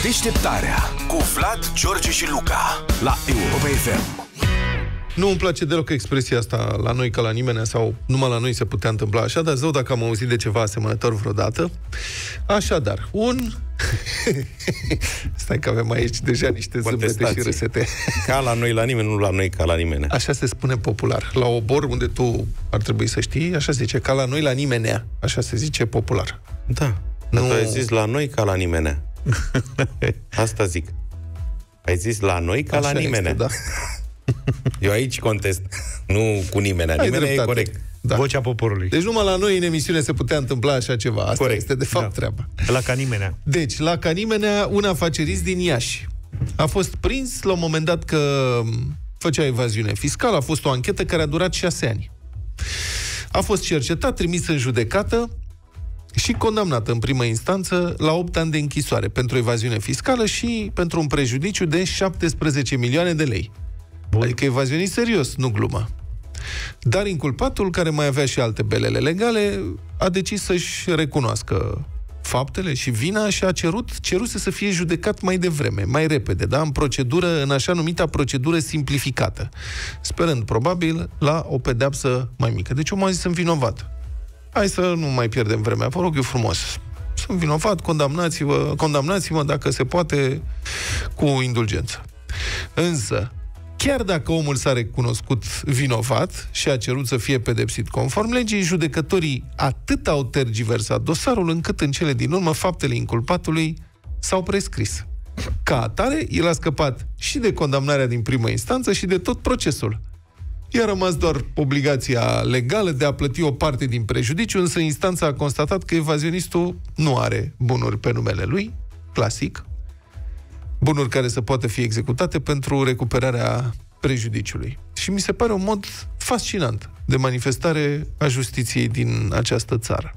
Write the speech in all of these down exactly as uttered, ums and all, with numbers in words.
Deșteptarea cu Vlad, George și Luca la Europa F M. Nu îmi place deloc expresia asta, la noi ca la nimeni, sau numai la noi se putea întâmpla așa, dar zău dacă am auzit de ceva asemănător vreodată. Așadar, un... Stai că avem aici deja niște zâmbete și râsete. Ca la noi la nimeni, nu la noi ca la nimeni. Așa se spune popular. La Obor, unde tu ar trebui să știi, așa se zice, ca la noi la nimenea. Așa se zice popular. Da, nu... dar tu ai zis la noi ca la nimenea. Asta zic. Ai zis la noi ca așa la nimenea. este, da. Eu aici contest. Nu cu nimenea. Ai Nimenea dreptate. e corect. Da. Vocea poporului. Deci numai la noi în emisiune se putea întâmpla așa ceva. Asta Corect. este de fapt Da. treaba. La ca nimenea. Deci, la Canimenea, un afacerist din Iași a fost prins la un moment dat că făcea evaziune fiscală. A fost o anchetă care a durat șase ani. A fost cercetat, trimis în judecată și condamnat în primă instanță la opt ani de închisoare pentru evaziune fiscală și pentru un prejudiciu de șaptesprezece milioane de lei. Bun. Adică evazionist serios, nu glumă. Dar inculpatul, care mai avea și alte belele legale, a decis să-și recunoască faptele și vina și a cerut, ceruse să fie judecat mai devreme, mai repede, da? În procedură, în așa numita procedură simplificată, sperând probabil la o pedeapsă mai mică. Deci omul a zis: sunt vinovat. Hai să nu mai pierdem vremea, vă rog eu frumos. Sunt vinovat, condamnați-vă, condamnați-mă dacă se poate cu indulgență. Însă, chiar dacă omul s-a recunoscut vinovat și a cerut să fie pedepsit conform legii, judecătorii atât au tergiversat dosarul încât în cele din urmă faptele inculpatului s-au prescris. Ca atare, el a scăpat și de condamnarea din primă instanță și de tot procesul. I-a rămas doar obligația legală de a plăti o parte din prejudiciu, însă instanța a constatat că evazionistul nu are bunuri pe numele lui, clasic, bunuri care să poată fi executate pentru recuperarea prejudiciului. Și mi se pare un mod fascinant de manifestare a justiției din această țară.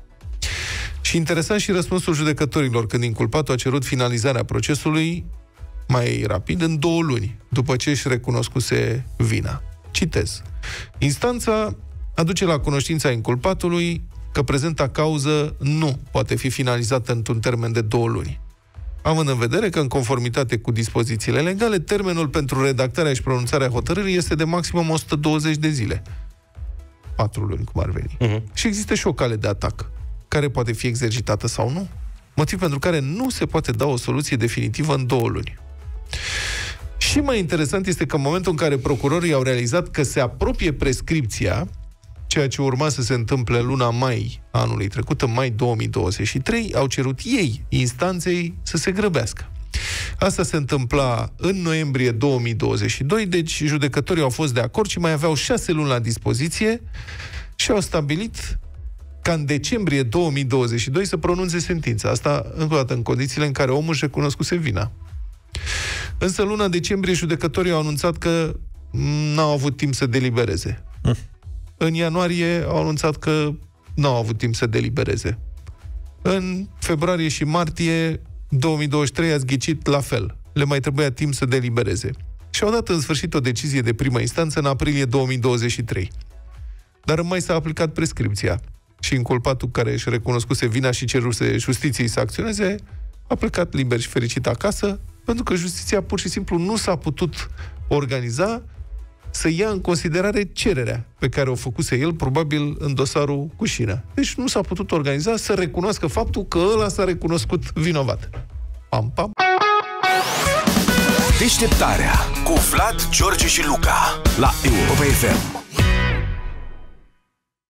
Și interesant și răspunsul judecătorilor când inculpatul a cerut finalizarea procesului mai rapid, în două luni, după ce își recunoscuse vina. Citez. Instanța aduce la cunoștința inculpatului că prezenta cauză nu poate fi finalizată într-un termen de două luni. Având în vedere că, în conformitate cu dispozițiile legale, termenul pentru redactarea și pronunțarea hotărârii este de maximum o sută douăzeci de zile. patru luni, cum ar veni. Uh-huh. Și există și o cale de atac, care poate fi exercitată sau nu. Motiv pentru care nu se poate da o soluție definitivă în două luni. Și mai interesant este că în momentul în care procurorii au realizat că se apropie prescripția, ceea ce urma să se întâmple luna mai anului trecut, în mai două mii douăzeci și trei, au cerut ei, instanței, să se grăbească. Asta se întâmpla în noiembrie două mii douăzeci și doi, deci judecătorii au fost de acord și mai aveau șase luni la dispoziție și au stabilit ca în decembrie două mii douăzeci și doi să pronunțe sentința. Asta, încă o dată, în condițiile în care omul își recunoscuse vina. Însă, în luna decembrie, judecătorii au anunțat că n-au avut timp să delibereze. Mm. În ianuarie au anunțat că n-au avut timp să delibereze. În februarie și martie două mii douăzeci și trei a zghicit la fel. Le mai trebuia timp să delibereze. Și au dat în sfârșit o decizie de primă instanță în aprilie două mii douăzeci și trei. Dar în mai s-a aplicat prescripția. Și inculpatul, care își recunoscuse vina și ceruse justiției să acționeze, a plecat liber și fericit acasă, pentru că justiția pur și simplu nu s-a putut organiza să ia în considerare cererea pe care o făcuse el, probabil în dosarul cu șină. Deci nu s-a putut organiza să recunoască faptul că ăla s-a recunoscut vinovat. Pam, pam. Deșteptarea cu Vlad, George și Luca la Europa F M.